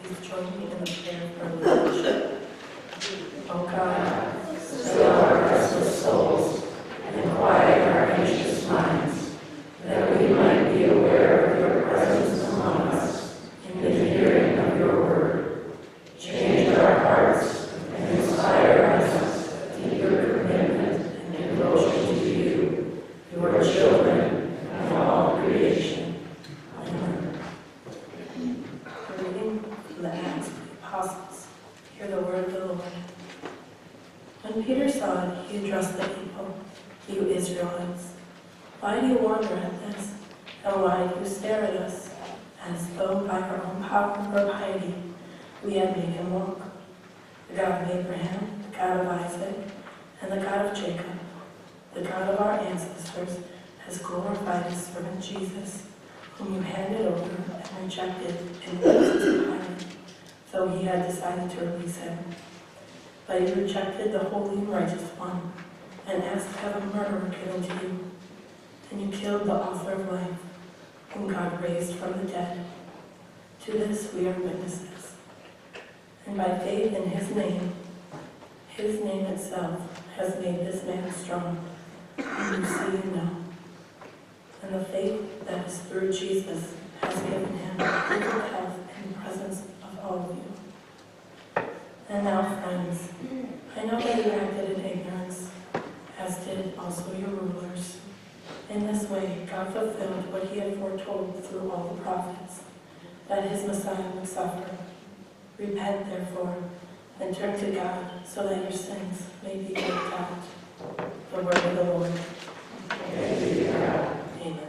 Please join me in the prayer for leadership. O God, still our restless souls and quiet our anxious minds, that we might be aware of your presence among us in the hearing of your word. Change our hearts and inspire us a deeper commitment and devotion to you, your children, and all creation. Amen. A reading from the Acts of the Apostles. Hear the word of the Lord. When Peter saw it, he addressed the people. You Israelites, why do you wonder at this? And why do you stare at us, as though by our own power or piety we had made him walk? The God of Abraham, the God of Isaac, and the God of Jacob, the God of our ancestors, has glorified his servant Jesus, whom you handed over and rejected in the presence of Pilate, though he had decided to release him. But you rejected the Holy and Righteous One, and asked to have a murderer given to you. And you killed the author of life, whom God raised from the dead. To this we are witnesses. And by faith in his name itself has made this man strong, whom you see and know. And the faith that is through Jesus has given him perfect health in the presence of all of you. And now, friends, I know that you acted in ignorance, as did also your rulers. In this way, God fulfilled what he had foretold through all the prophets, that his Messiah would suffer. Repent, therefore, and turn to God, so that your sins may be wiped out. The word of the Lord. Thanks be to God. Amen.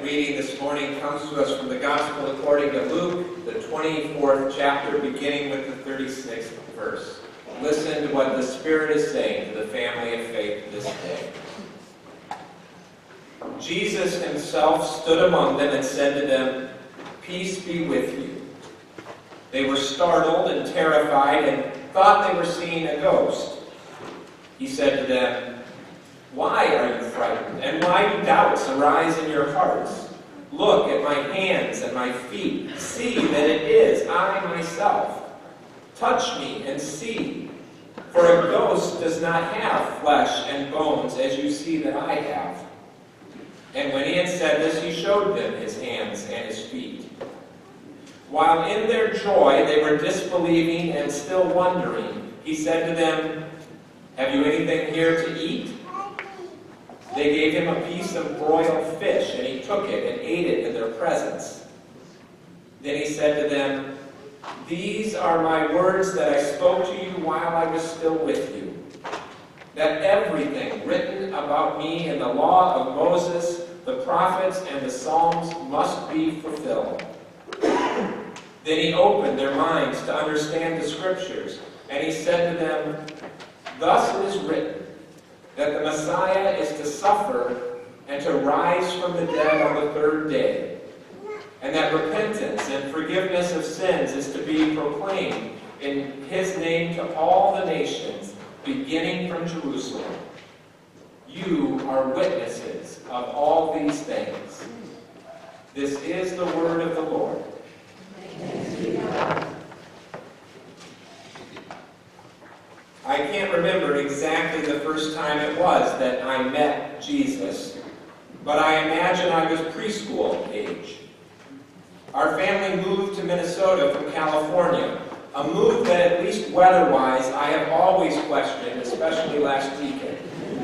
reading this morning comes to us from the Gospel according to Luke, the 24th chapter, beginning with the 36th verse. Listen to what the Spirit is saying to the family of faith this day. Jesus himself stood among them and said to them, "Peace be with you." They were startled and terrified and thought they were seeing a ghost. He said to them, "Why are you frightened, and why do doubts arise in your hearts? Look at my hands and my feet. See that it is I myself. Touch me and see. For a ghost does not have flesh and bones, as you see that I have." And when he had said this, he showed them his hands and his feet. While in their joy they were disbelieving and still wondering, he said to them, "Have you anything here to eat?" They gave him a piece of broiled fish, and he took it and ate it in their presence. Then he said to them, "These are my words that I spoke to you while I was still with you, that everything written about me in the law of Moses, the prophets, and the Psalms must be fulfilled." Then he opened their minds to understand the Scriptures, and he said to them, "Thus it is written, that the Messiah is to suffer and to rise from the dead on the third day, and that repentance and forgiveness of sins is to be proclaimed in his name to all the nations, beginning from Jerusalem. You are witnesses of all these things." This is the word of the Lord. Thanks be to God. I can't remember exactly the first time it was that I met Jesus, but I imagine I was preschool age. Our family moved to Minnesota from California, a move that, at least weather-wise, I have always questioned, especially last weekend.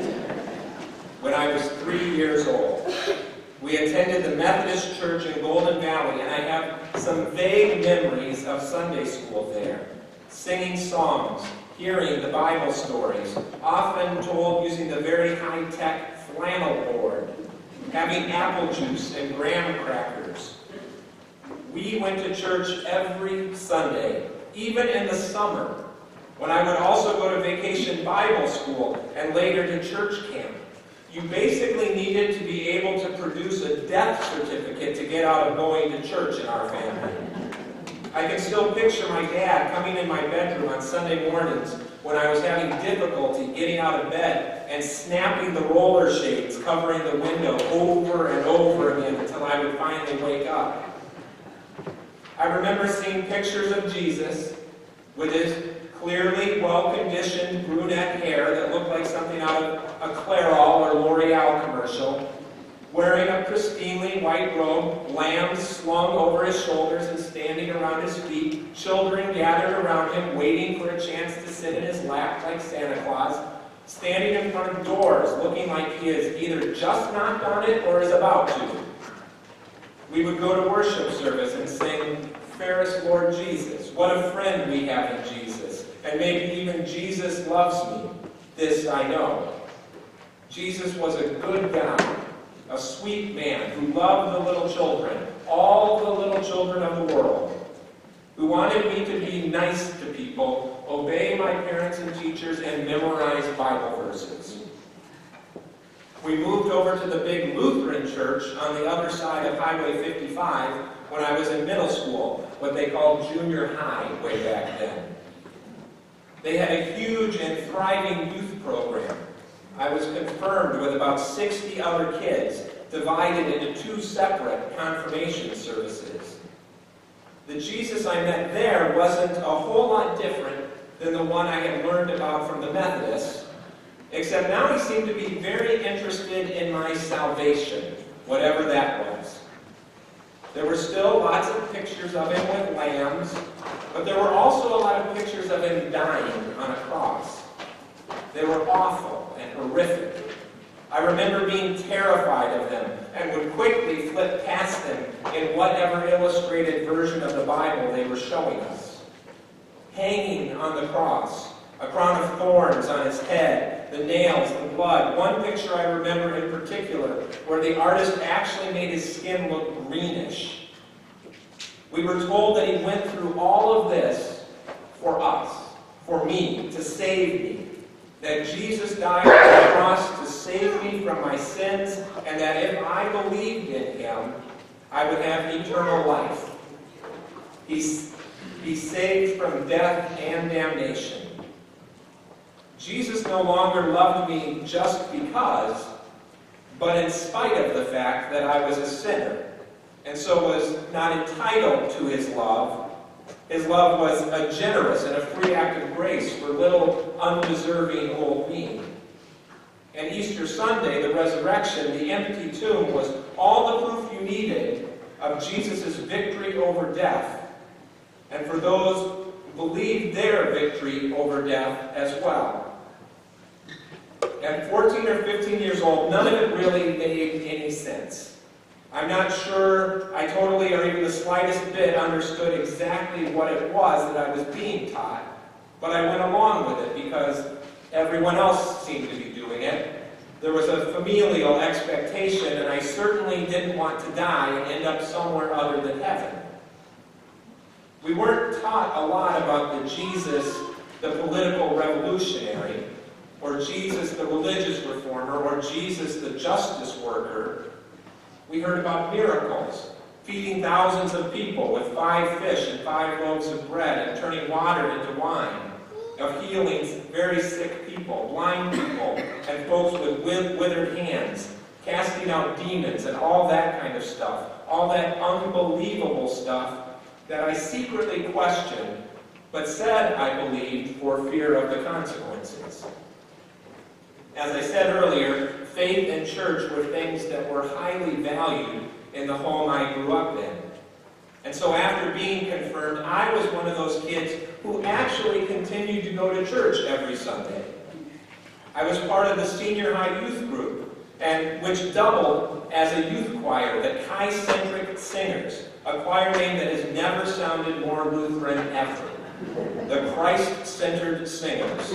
When I was 3 years old, we attended the Methodist Church in Golden Valley, and I have some vague memories of Sunday school there, singing songs, hearing the Bible stories, often told using the very high-tech flannel board, having apple juice and graham crackers. We went to church every Sunday, even in the summer, when I would also go to vacation Bible school and later to church camp. You basically needed to be able to produce a death certificate to get out of going to church in our family. I can still picture my dad coming in my bedroom on Sunday mornings when I was having difficulty getting out of bed and snapping the roller shades covering the window over and over again until I would finally wake up. I remember seeing pictures of Jesus with his clearly well-conditioned brunette hair that looked like something out of a Clairol or L'Oreal commercial, wearing a pristinely white robe, lambs slung over his shoulders and standing around his feet, children gathered around him waiting for a chance to sit in his lap like Santa Claus, standing in front of doors looking like he has either just knocked on it or is about to. We would go to worship service and sing, "Fairest Lord Jesus, what a friend we have in Jesus, and maybe even Jesus loves me, this I know." Jesus was a good guy, a sweet man who loved the little children, all the little children of the world, who wanted me to be nice to people, obey my parents and teachers, and memorize Bible verses. We moved over to the big Lutheran church on the other side of Highway 55 when I was in middle school, what they called junior high way back then. They had a huge and thriving youth program. I was confirmed with about 60 other kids, divided into 2 separate confirmation services. The Jesus I met there wasn't a whole lot different than the one I had learned about from the Methodists, except now he seemed to be very interested in my salvation, whatever that was. There were still lots of pictures of him with lambs, but there were also a lot of pictures of him dying on a cross. They were awful and horrific. I remember being terrified of them and would quickly flip past them in whatever illustrated version of the Bible they were showing us. Hanging on the cross, a crown of thorns on his head, the nails, the blood. One picture I remember in particular where the artist actually made his skin look greenish. We were told that he went through all of this for us, for me, to save me. That Jesus died on the cross to save me from my sins, and that if I believed in him, I would have eternal life. He saved from death and damnation. Jesus no longer loved me just because, but in spite of the fact that I was a sinner, and so was not entitled to his love. His love was a generous and a free act of grace for little undeserving old me. And Easter Sunday, the resurrection, the empty tomb, was all the proof you needed of Jesus' victory over death, and for those who believed their victory over death as well. At 14 or 15 years old, none of it really made any sense. I'm not sure I totally or even the slightest bit understood exactly what it was that I was being taught, but I went along with it because everyone else seemed to be doing it. There was a familial expectation, and I certainly didn't want to die and end up somewhere other than heaven. We weren't taught a lot about the Jesus, the political revolutionary, or Jesus, the religious reformer, or Jesus, the justice worker. We heard about miracles, feeding thousands of people with 5 fish and 5 loaves of bread, and turning water into wine, of healing very sick people, blind people, and folks with withered hands, casting out demons, and all that kind of stuff, all that unbelievable stuff that I secretly questioned, but said I believed for fear of the consequences. As I said earlier, faith and church were things that were highly valued in the home I grew up in. And so after being confirmed, I was one of those kids who actually continued to go to church every Sunday. I was part of the senior high youth group, which doubled as a youth choir, the Chi-Centric Singers, a choir name that has never sounded more Lutheran ever. The Christ-Centered Singers.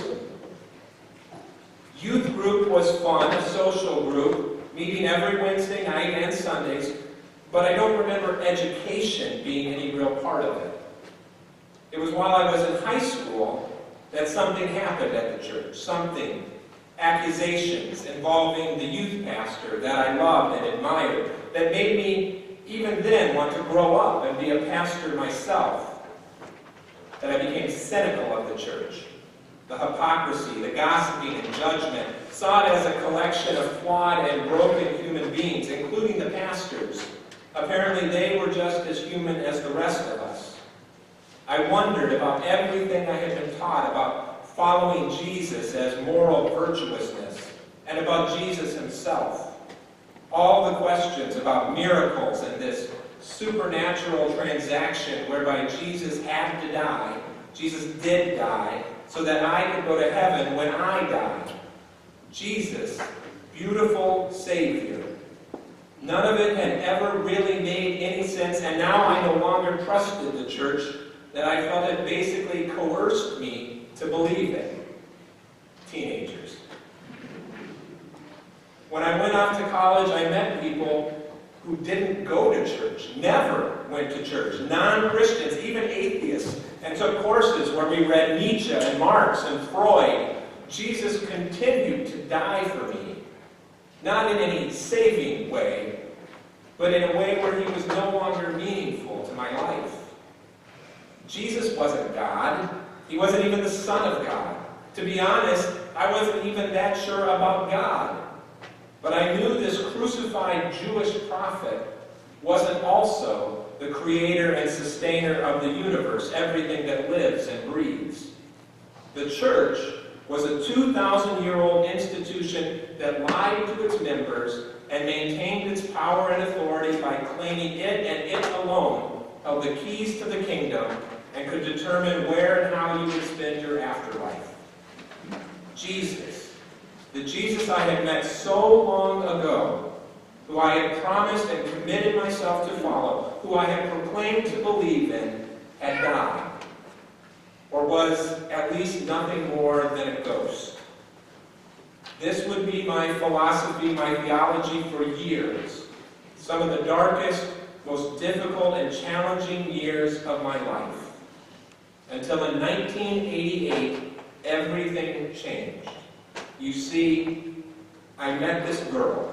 Youth group was fun, a social group, meeting every Wednesday night and Sundays, but I don't remember education being any real part of it. It was while I was in high school that something happened at the church, accusations involving the youth pastor that I loved and admired, that made me even then want to grow up and be a pastor myself, that I became cynical of the church. The hypocrisy, the gossiping and judgment, saw it as a collection of flawed and broken human beings, including the pastors. Apparently they were just as human as the rest of us. I wondered about everything I had been taught about following Jesus as moral virtuousness, and about Jesus himself. All the questions about miracles and this supernatural transaction whereby Jesus had to die, Jesus did die, so that I could go to heaven when I died. Jesus, beautiful Savior. None of it had ever really made any sense, and now I no longer trusted the church, that I felt it basically coerced me to believe it. Teenagers. When I went off to college, I met people who didn't go to church, never went to church, non-Christians, even atheists, and took courses where we read Nietzsche and Marx and Freud. Jesus continued to die for me, not in any saving way, but in a way where he was no longer meaningful to my life. Jesus wasn't God. He wasn't even the Son of God. To be honest, I wasn't even that sure about God. But I knew this crucified Jewish prophet wasn't also the creator and sustainer of the universe, everything that lives and breathes. The church was a 2,000-year-old institution that lied to its members and maintained its power and authority by claiming it and it alone held the keys to the kingdom and could determine where and how you would spend your afterlife. Jesus, the Jesus I had met so long ago, who I had promised and committed myself to follow, who I had proclaimed to believe in, had died, or was at least nothing more than a ghost. This would be my philosophy, my theology for years. Some of the darkest, most difficult and challenging years of my life. Until in 1988, everything changed. You see, I met this girl.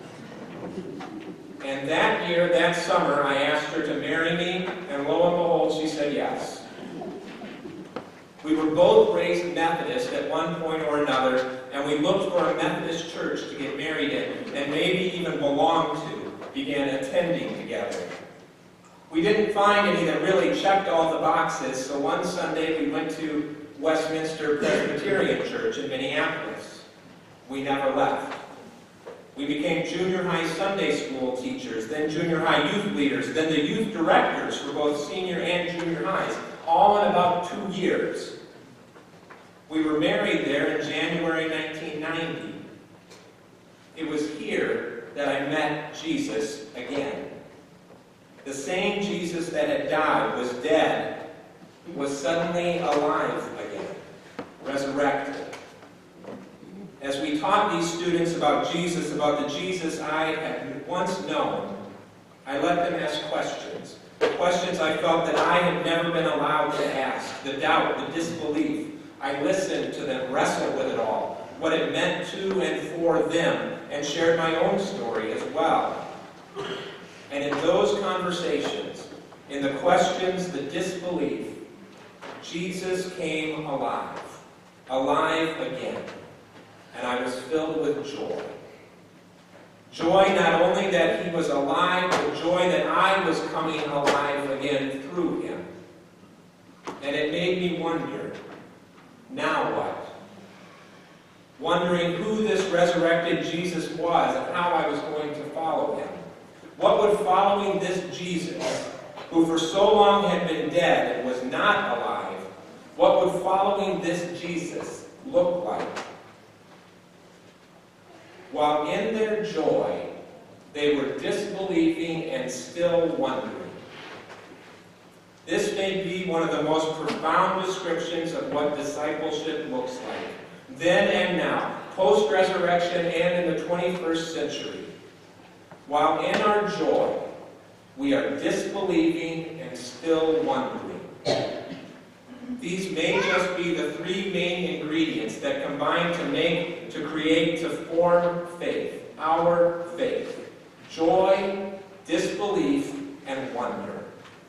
And that year, that summer, I asked her to marry me, and lo and behold, she said yes. We were both raised Methodist at one point or another, and we looked for a Methodist church to get married in, and maybe even belong to, began attending together. We didn't find any that really checked all the boxes, so one Sunday we went to Westminster Presbyterian Church in Minneapolis. We never left. We became junior high Sunday school teachers, then junior high youth leaders, then the youth directors for both senior and junior highs, all in about 2 years. We were married there in January 1990. It was here that I met Jesus again. The same Jesus that had died, was dead, was suddenly alive again, resurrected. As we taught these students about Jesus, about the Jesus I had once known, I let them ask questions. Questions I felt that I had never been allowed to ask. The doubt, the disbelief. I listened to them wrestle with it all, what it meant to and for them, and shared my own story as well. And in those conversations, in the questions, the disbelief, Jesus came alive, alive again. And I was filled with joy. Joy not only that he was alive, but joy that I was coming alive again through him. And it made me wonder, now what? Wondering who this resurrected Jesus was and how I was going to follow him. What would following this Jesus, who for so long had been dead and was not alive, what would following this Jesus look like? While in their joy, they were disbelieving and still wondering. This may be one of the most profound descriptions of what discipleship looks like, then and now, post-resurrection and in the 21st century. While in our joy, we are disbelieving and still wondering. These may just be the 3 main ingredients that combine to create, to form faith, our faith. Joy, disbelief, and wonder.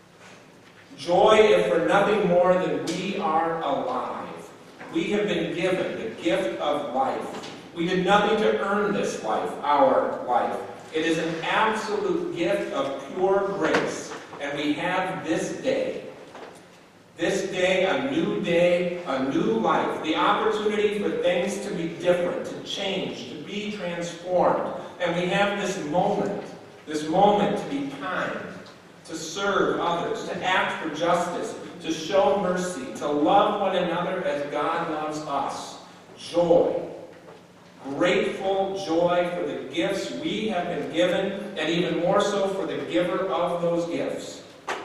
Joy, if for nothing more than we are alive. We have been given the gift of life. We did nothing to earn this life, our life. It is an absolute gift of pure grace, and we have this day. This day, a new life, the opportunity for things to be different, to change, to be transformed. And we have this moment to be kind, to serve others, to act for justice, to show mercy, to love one another as God loves us. Joy. Grateful joy for the gifts we have been given, and even more so for the giver of those gifts.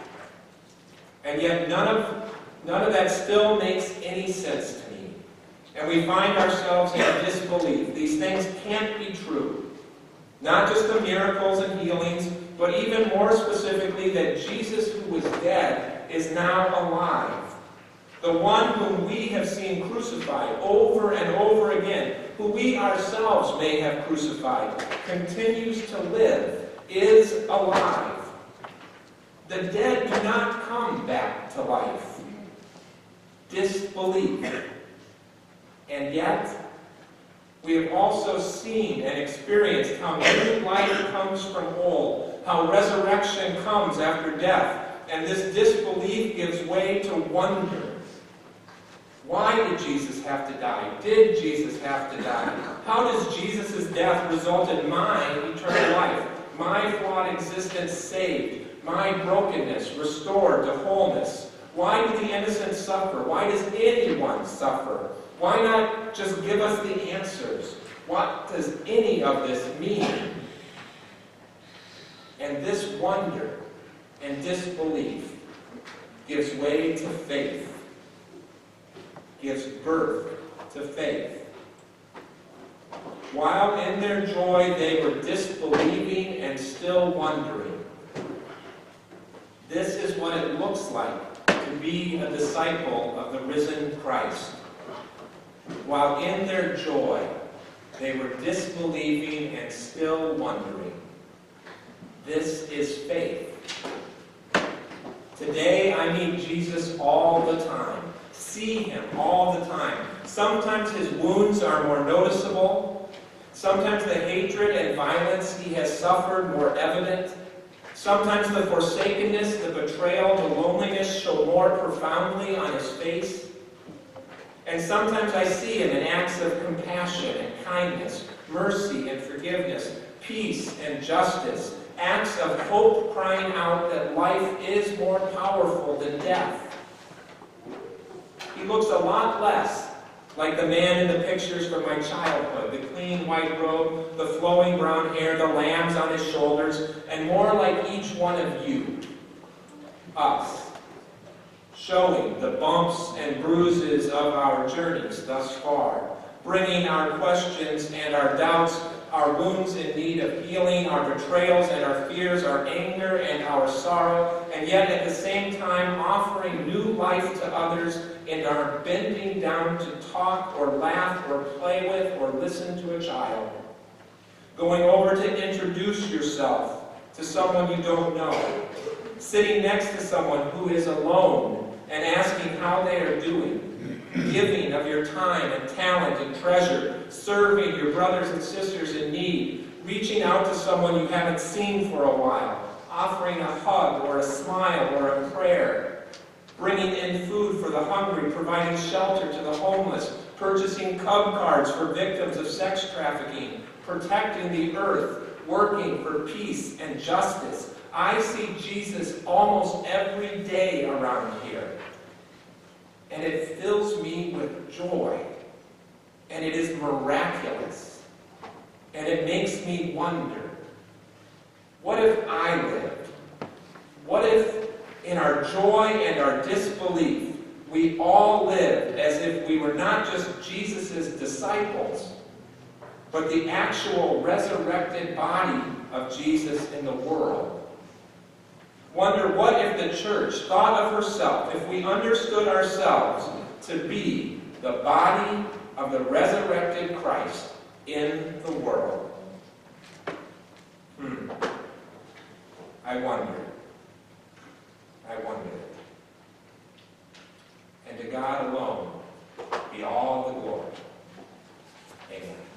And yet none of that still makes any sense to me. And we find ourselves in disbelief. These things can't be true. Not just the miracles and healings, but even more specifically that Jesus, who was dead, is now alive. The one whom we have seen crucified over and over again, who we ourselves may have crucified, continues to live, is alive. The dead do not come back to life. Disbelief. And yet, we have also seen and experienced how new life comes from old, how resurrection comes after death, and this disbelief gives way to wonder. Why did Jesus have to die? Did Jesus have to die? How does Jesus' death result in my eternal life, my flawed existence saved, my brokenness restored to wholeness? Why do the innocent suffer? Why does anyone suffer? Why not just give us the answers? What does any of this mean? And this wonder and disbelief gives way to faith, gives birth to faith. While in their joy they were disbelieving and still wondering. This is what it looks like to be a disciple of the risen Christ. While in their joy they were disbelieving and still wondering. This is faith. Today I meet Jesus all the time, see him all the time. Sometimes his wounds are more noticeable. Sometimes the hatred and violence he has suffered more evident. Sometimes the forsakenness, the betrayal, the loneliness show more profoundly on his face. And sometimes I see him in acts of compassion and kindness, mercy and forgiveness, peace and justice, acts of hope crying out that life is more powerful than death. He looks a lot less like the man in the pictures from my childhood, the clean white robe, the flowing brown hair, the lambs on his shoulders, and more like each one of you, us, showing the bumps and bruises of our journeys thus far, bringing our questions and our doubts, our wounds in need of healing, our betrayals and our fears, our anger and our sorrow, and yet at the same time offering new life to others in our bending down to talk or laugh or play with or listen to a child. Going over to introduce yourself to someone you don't know. Sitting next to someone who is alone and asking how they are doing. Giving of your time and talent and treasure. Serving your brothers and sisters in need. Reaching out to someone you haven't seen for a while. Offering a hug or a smile or a prayer. Bringing in food for the hungry, providing shelter to the homeless, purchasing cub cards for victims of sex trafficking, protecting the earth, working for peace and justice. I see Jesus almost every day around here. And it fills me with joy. And it is miraculous. And it makes me wonder, what if I lived? What if in our joy and our disbelief, we all lived as if we were not just Jesus' disciples, but the actual resurrected body of Jesus in the world? Wonder what if the church thought of herself, if we understood ourselves to be the body of the resurrected Christ in the world. I wonder. And to God alone be all the glory. Amen.